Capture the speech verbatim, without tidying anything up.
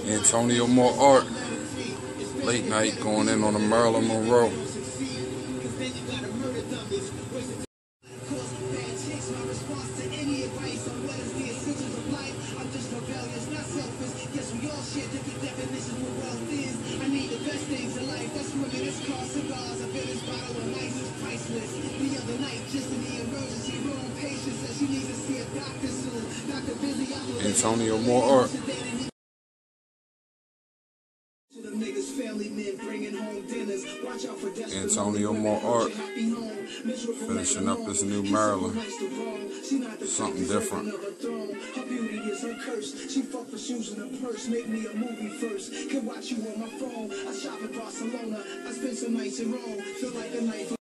Antonio Moore Art, late night going in on the Marilyn Monroe. Antonio Moore Art. Antonio Moore Art, finishing up this new Marilyn, something different. Her beauty is her curse. She fuck for shoes in her purse. Make me a movie first. Can watch you on my phone. I shop in Barcelona. I spend some nights in Rome. Feel like a knife.